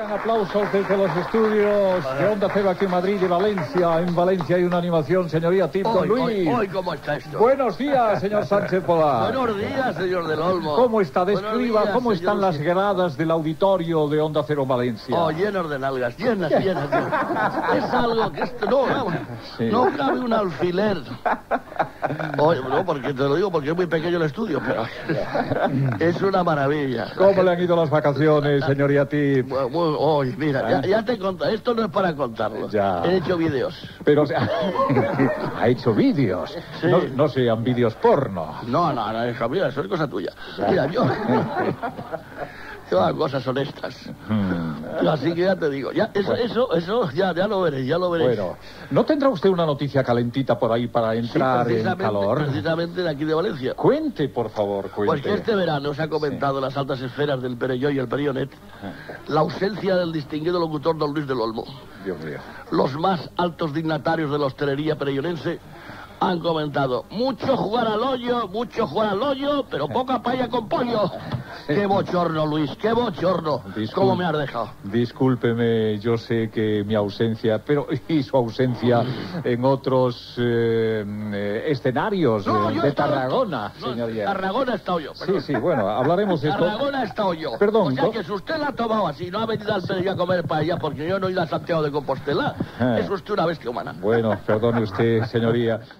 Aplausos desde los estudios de Onda Cero aquí en Madrid y Valencia. En Valencia hay una animación, señoría Tip con Luis. Hoy, ¿cómo está esto? Buenos días, señor Sánchez Polar. Buenos días, señor del Olmo. ¿Cómo está? Describa, días, ¿cómo están señor... las gradas del auditorio de Onda Cero Valencia? Oh, llenos de nalgas, llenas. Es algo que esto no cabe un alfiler. Oye, no, porque te lo digo porque es muy pequeño el estudio, pero es una maravilla. ¿Cómo le han ido las vacaciones, señoría Tip? Oye, mira, ya te conté, esto no es para contarlo. Ya. He hecho vídeos. Pero ha hecho vídeos. Sí. No sean vídeos porno. No, hija mía, eso es cosa tuya. Mira, yo hago cosas honestas. Así que ya te digo, ya eso ya lo veréis, Bueno, ¿no tendrá usted una noticia calentita por ahí para entrar en calor? Precisamente de aquí de Valencia. Cuente, por favor, cuente. Pues que este verano se ha comentado en las altas esferas del Perelló y el Perionet la ausencia del distinguido locutor don Luis del Olmo. Dios mío. Los más altos dignatarios de la hostelería perellonense han comentado: mucho jugar al hoyo, pero poca paella con pollo. ¡Qué bochorno, Luis! ¡Qué bochorno! ¿Cómo me has dejado? Discúlpeme, yo sé que mi ausencia, y su ausencia en otros escenarios de Tarragona, señoría. Tarragona he estado yo. Perdón. Sí, bueno, hablaremos de esto. Tarragona he estado yo. Perdón. O sea que si usted la ha tomado así, no ha venido al Perelló a comer paella porque yo no he ido a Santiago de Compostela, es usted una bestia humana. Bueno, perdone usted, señoría.